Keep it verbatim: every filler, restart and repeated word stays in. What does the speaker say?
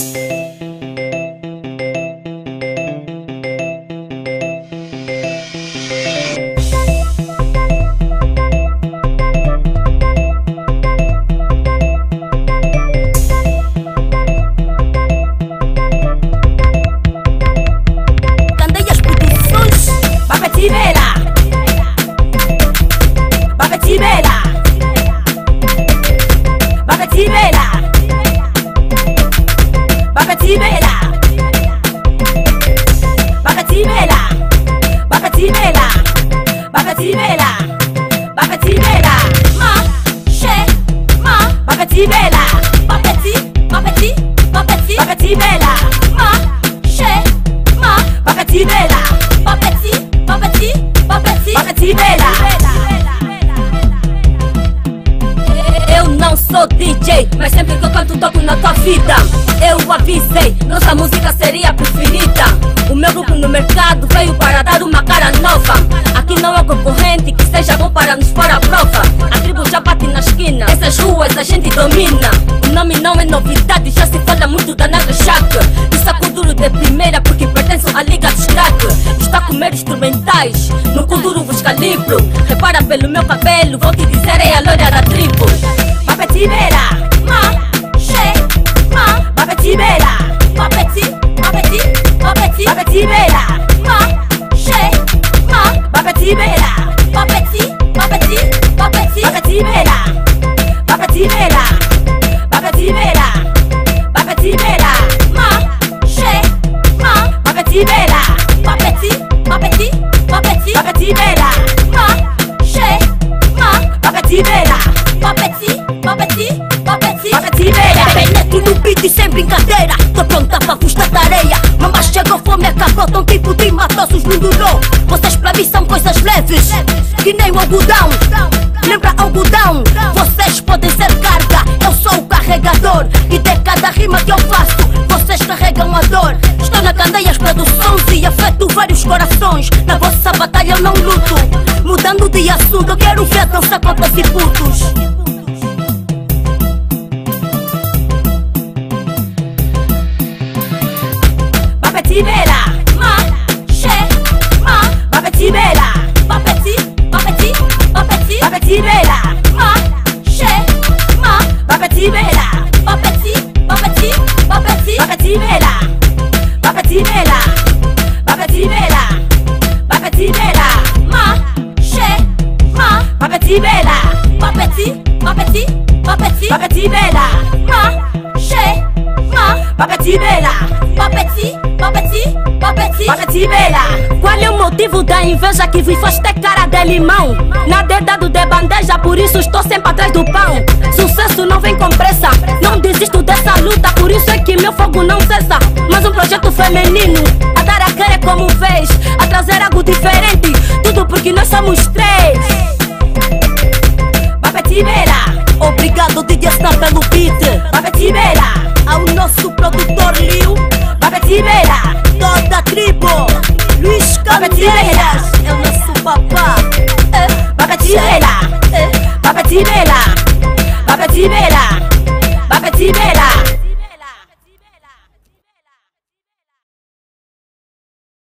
Eu não sou D J, mas sempre que eu canto toco na tua vida. Eu avisei, nossa música seria preferida. O meu grupo no mercado veio para dar uma cara nova. Aqui não há concorrente que seja bom para nos pôr à prova. A tribo já bate na esquina, essas ruas a gente domina. O nome não é novidade, já se fala muito da Naga Shack. E saco duro de primeira porque pertenço à Liga dos Crack. Está a comer instrumentais, no Kuduro vos calibro. Repara pelo meu cabelo, vou te dizer é a loira da tribo. Papetibela, ma, she, ma, papetibela, papeti, papeti, papeti, papetibela, ma, she, ma, papetibela, papeti, papeti, papeti, papetibela, papetibela, papetibela, papetibela, ma, she, ma, papetibela, papeti, papeti, papeti, papetibela, ma, she, ma, papetibela, papeti, papeti, papeti, papetibela. Penetre no beat sem brincadeira, tô pronta pra vos dar tareia. Mamá chegou, fome acabou, tão tipo de matosos no durou. Vocês pra mim são coisas leves, que nem o algodão. Lembra algodão? Vocês podem ser carga, eu sou o carregador. E de cada rima que eu faço, vocês carregam a dor. Estou na Candeias Produções e afeto vários corações. Na vossa batalha eu não luto. Mudando de assunto, eu quero ver dançar contra esses putos. Papetibela, ma, she, ma, papetibela, papeti, papeti, papeti, papetibela, ma, she, ma, papetibela, papeti, papeti, papeti, papetibela, papetibela, papetibela, papetibela, ma, she, ma, papetibela, papeti, papeti, papeti, papetibela, ma, she, ma, papetibela, papeti, papeti, papeti, papetibela. Qual é o motivo da inveja que vos faz ter cara de limão? Nada é dado de bandeja, por isso estou sempre atrás do pão. Sucesso não vem com pressa, não desisto dessa luta. Por isso é que meu fogo não cessa. Mas um projeto feminino, a dar a cara como vez, a trazer algo diferente. Tudo porque nós somos três.